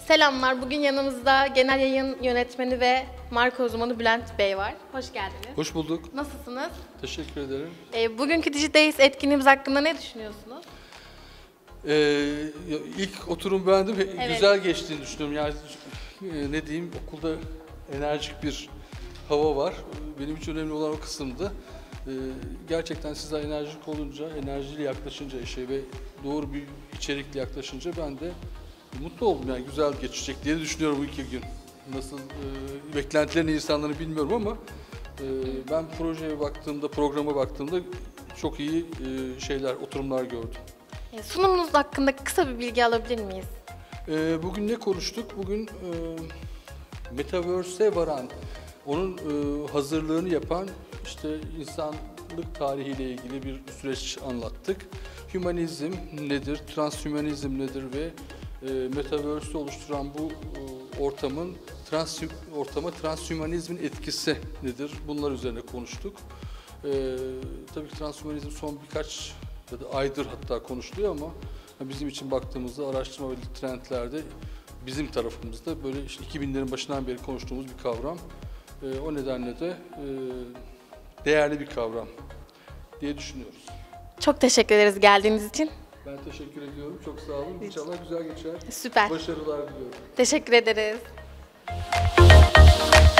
Selamlar. Bugün yanımızda genel yayın yönetmeni ve marka uzmanı Bülent Bey var. Hoş geldiniz. Hoş bulduk. Nasılsınız? Teşekkür ederim. Bugünkü DigiDays etkinliğimiz hakkında ne düşünüyorsunuz? İlk oturum beğendim. Evet. Güzel geçtiğini düşünüyorum. Yani ne diyeyim, okulda enerjik bir hava var. Benim için önemli olan o kısımdı. Gerçekten sizler enerjik olunca, enerjiyle yaklaşınca işe ve doğru bir içerikle yaklaşınca ben de mutlu oldum. Yani güzel geçecek diye düşünüyorum bu 2 gün. Nasıl beklentilerin insanları bilmiyorum ama ben projeye baktığımda, programa baktığımda çok iyi oturumlar gördüm. Sunumunuz hakkında kısa bir bilgi alabilir miyiz? Bugün ne konuştuk? Bugün Metaverse'e varan, onun hazırlığını yapan işte insanlık tarihiyle ilgili bir süreç anlattık. Hümanizm nedir, transhümanizm nedir ve Metaverse'ü oluşturan bu ortama transhümanizmin etkisi nedir? Bunlar üzerine konuştuk. Tabii ki transhümanizm son birkaç ya da aydır hatta konuşuluyor ama bizim için baktığımızda araştırma ve trendlerde bizim tarafımızda böyle işte 2000'lerin başından beri konuştuğumuz bir kavram. O nedenle de değerli bir kavram diye düşünüyoruz. Çok teşekkür ederiz geldiğiniz için. Ben teşekkür ediyorum. Çok sağ olun. İnşallah güzel geçer. Süper. Başarılar diliyorum. Teşekkür ederiz.